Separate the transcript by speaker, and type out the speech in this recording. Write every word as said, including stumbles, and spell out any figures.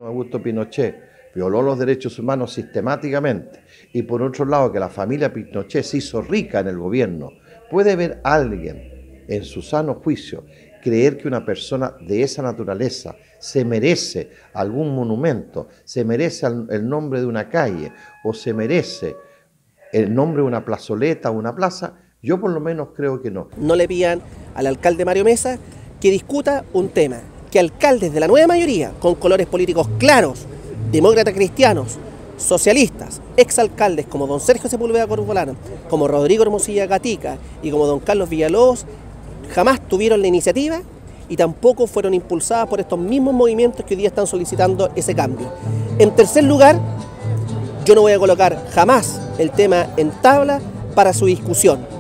Speaker 1: Augusto Pinochet violó los derechos humanos sistemáticamente y por otro lado que la familia Pinochet se hizo rica en el gobierno, ¿puede ver a alguien en su sano juicio creer que una persona de esa naturaleza se merece algún monumento, se merece el nombre de una calle o se merece el nombre de una plazoleta o una plaza? Yo por lo menos creo que no.
Speaker 2: No le pidan al alcalde Mario Mesa que discuta un tema que alcaldes de la nueva mayoría, con colores políticos claros, demócratas cristianos, socialistas, exalcaldes como don Sergio Sepúlveda Corbalán, como Rodrigo Hermosilla Gatica y como don Carlos Villalobos, jamás tuvieron la iniciativa y tampoco fueron impulsadas por estos mismos movimientos que hoy día están solicitando ese cambio. En tercer lugar, yo no voy a colocar jamás el tema en tabla para su discusión.